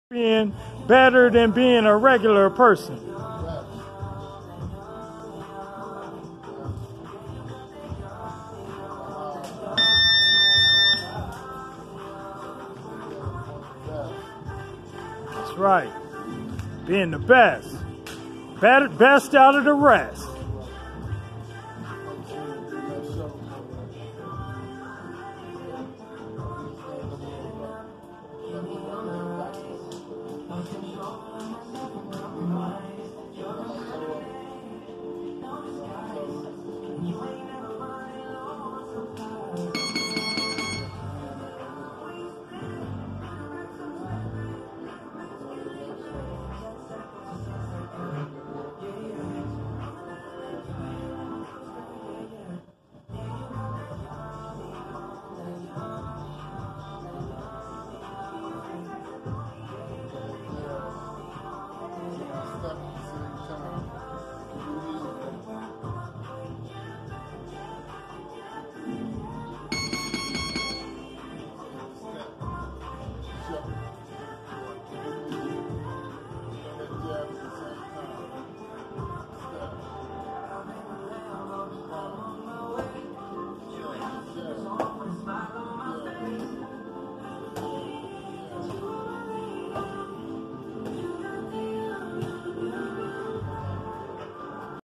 being better than being a regular person. That's right. Being the best. Best out of the rest.